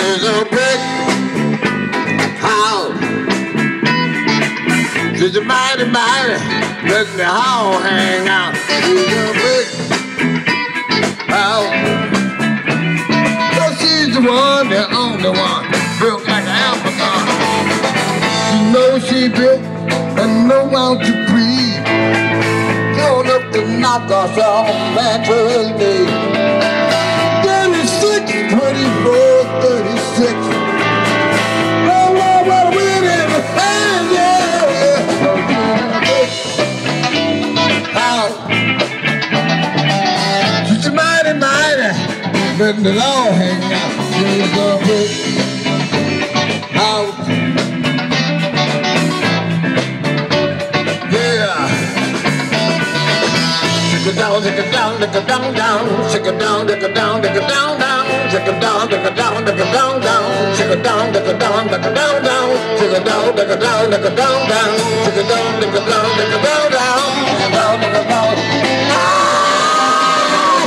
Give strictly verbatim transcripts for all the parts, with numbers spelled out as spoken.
She's a brick house. She's a mighty, mighty, let me all hang out. She's a brick house. Well, she's the one, the only one, built like an Amazon. She knows she built and know how to breathe. Going up to knock us off mattress day. thirty-six, twenty-four, thirty-six. Oh, Lord, what a wind in the hand, yeah, yeah. House. She's a mighty, mighty, but it all hang out. She's a brick house. Shake it down, shake it down, shake it down, down. Shake it down, shake it down, shake it down, down. Shake it down, shake it down, shake it down, down. Shake it down, shake it down, shake it down, down. Shake it down, shake it down, shake it down, down. Shake it down, shake it down, shake it down, down. Shake it down, shake it down. Ah,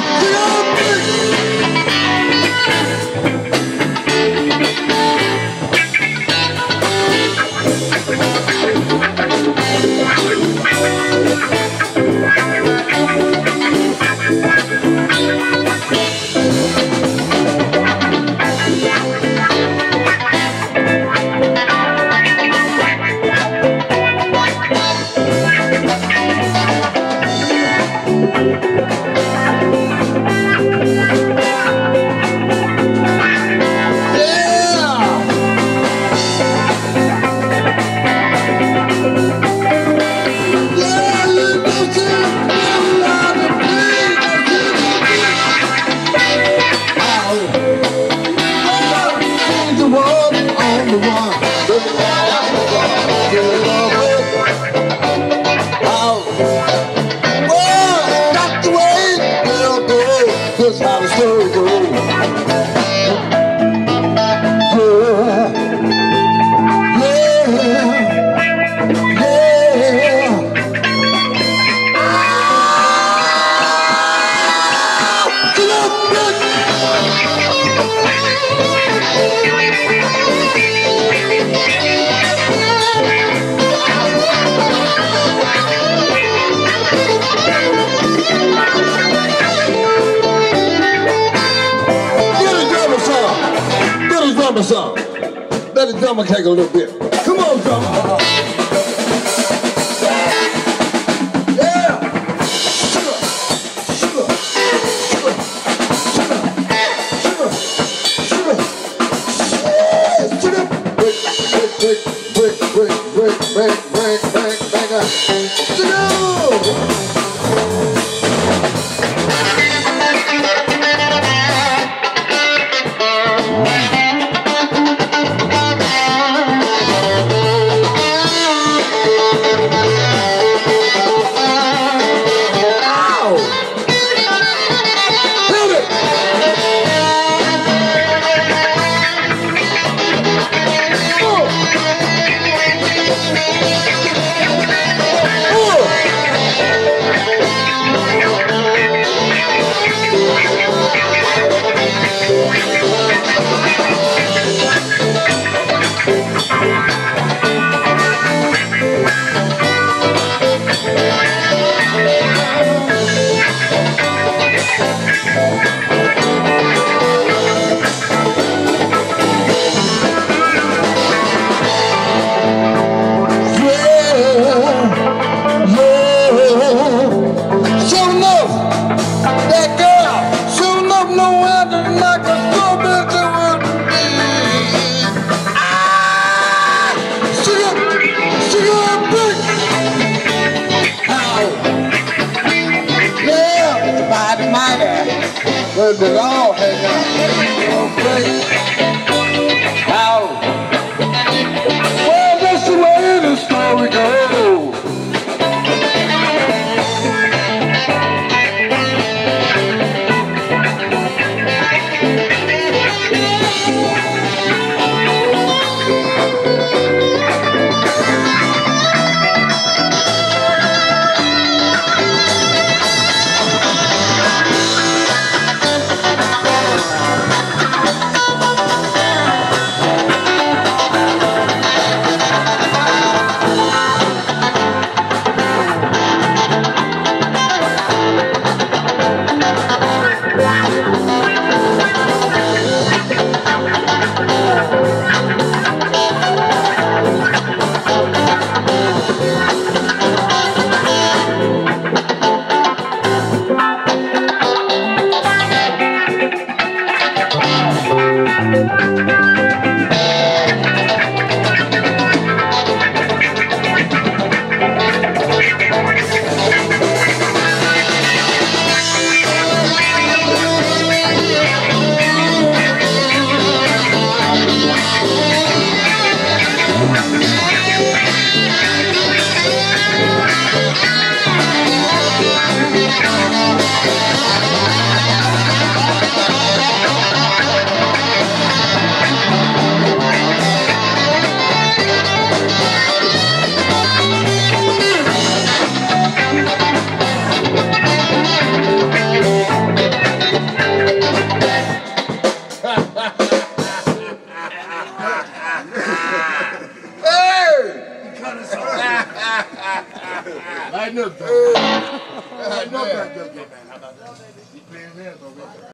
song. Let the drummer take a little bit. Come on, drummer. Yeah. Sugar, sugar, sugar, sugar, sugar, sugar, sugar. Break, break, break, break, break, break, break, break, break, break. Sugar. But it all hang out. How? Well, that's the way the story goes. Lighten up, though. Lighten up, man. How about that? You playing there, though, man.